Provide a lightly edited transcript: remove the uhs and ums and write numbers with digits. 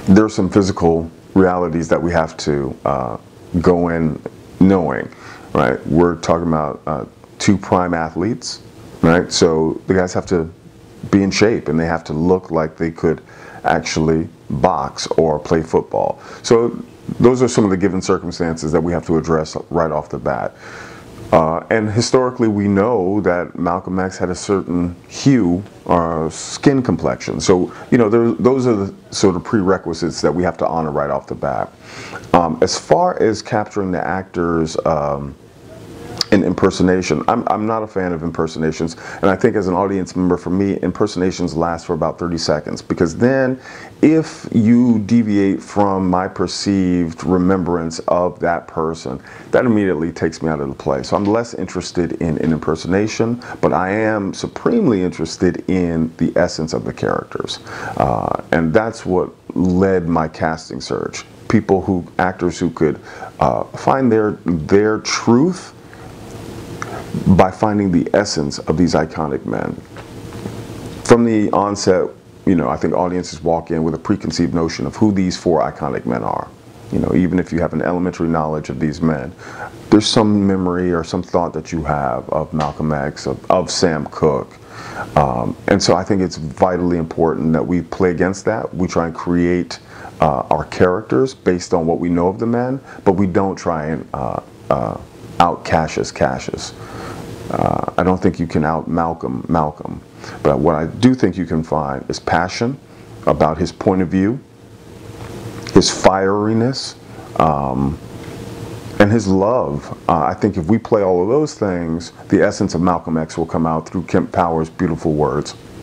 There's some physical realities that we have to go in knowing, right? We're talking about two prime athletes, right? So the guys have to be in shape and they have to look like they could actually box or play football. So those are some of the given circumstances that we have to address right off the bat. And historically, we know that Malcolm X had a certain hue or skin complexion. So, you know, those are the sort of prerequisites that we have to honor right off the bat. As far as capturing the actors in impersonation, I'm not a fan of impersonations, and I think as an audience member, for me, impersonations last for about 30 seconds, because then if you deviate from my perceived remembrance of that person, that immediately takes me out of the play. So I'm less interested in an impersonation, but I am supremely interested in the essence of the characters, and that's what led my casting search. Actors who could find their truth by finding the essence of these iconic men. From the onset, you know, I think audiences walk in with a preconceived notion of who these four iconic men are. You know, even if you have an elementary knowledge of these men, there's some memory or some thought that you have of Malcolm X, of Sam Cooke. And so I think it's vitally important that we play against that. We try and create our characters based on what we know of the men, but we don't try and out Cassius. I don't think you can out Malcolm, but what I do think you can find is passion about his point of view, his fieriness, and his love. I think if we play all of those things, the essence of Malcolm X will come out through Kemp Powers' beautiful words.